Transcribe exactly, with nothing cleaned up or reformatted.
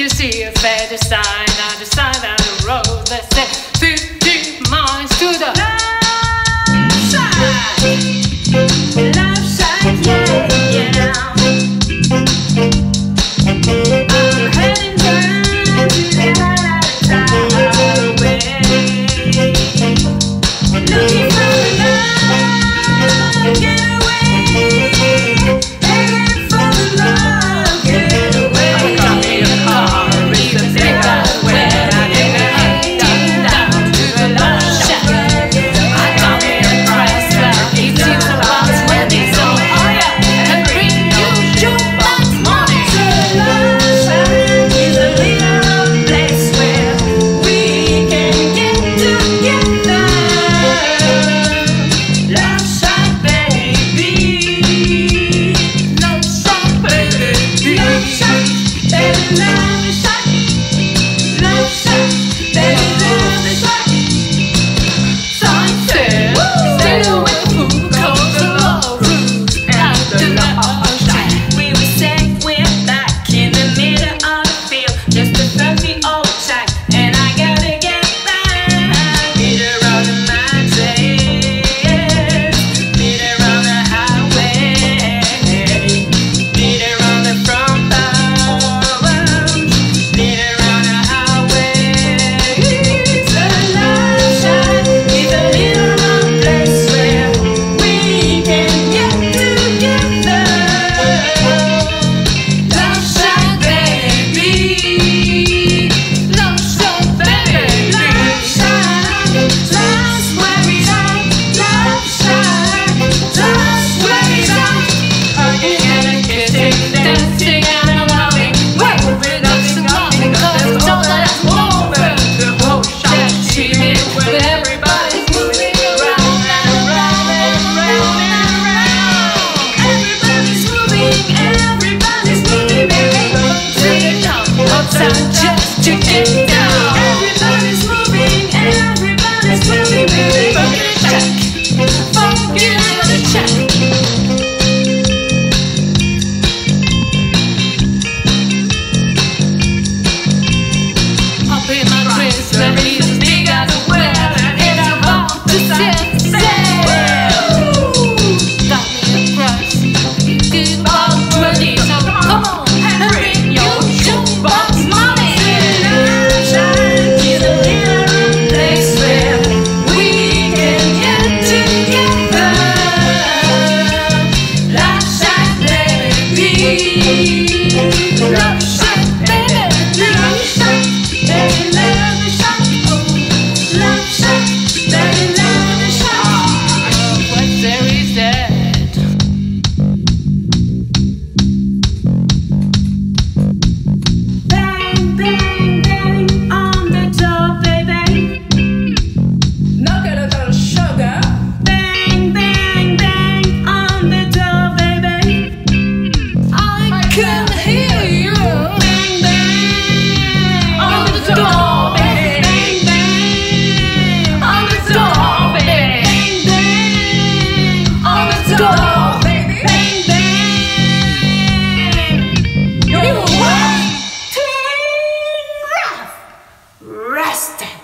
you see a better sign on the side of the road that says fifty miles to the love side. Love side, yeah, yeah. I'm heading down to the highway, looking for love, get away, heading for the love, get away. I got me a car, it's a big highway, I'm heading down to the love shack. I got me a Chrysler, eighteen bucks when it's on fire, and bring you jukebox money. The love shack is a little place where we can get together. Love shack, baby. Love shack, baby. Love shack, baby. Love shack. Love shack, baby. Love shack. Sign said, stay away from food court, the love room, and the love shack. We were safe, we're back in the middle of the field, just a fluffy old shack, and I gotta get back. Beat around the mountains, beat around the highway, beat around the front porch, beat around the highway. The love shack is a little place where we can get together. Love shack, baby. Love shack, baby. Love shack. That's where we are. Love shack. That's where we are. Hugging and kissing, dancing and loving, moving up and loving, 'cause it's all that's over. The whole shack screaming when everybody's moving around and around and around and around. Everybody's moving, everybody's moving, baby. Sing it down, uptown just to get down. Everybody's moving, everybody's moving, baby. Funky shack, funky little shack. Up in my dress, let me as big as a well, and I want to sit, say, got me a price, good about twenty, so come on and bring your jukebox money. Love shack is a little place where we can get together. Love shack, baby. Love shack, baby. Love shack, baby. Love shack. Oh, love shack, baby. Love shack. What there is that? Bang, bang, bang on the door, baby. Knock it a little sugar. Bang, bang, bang on the door, baby. I can hear you. Bang, bang on the door, baby. Bang, bang on the door, baby. Bang, bang on the door, baby. Bang, bang. You what? Rough. Rested.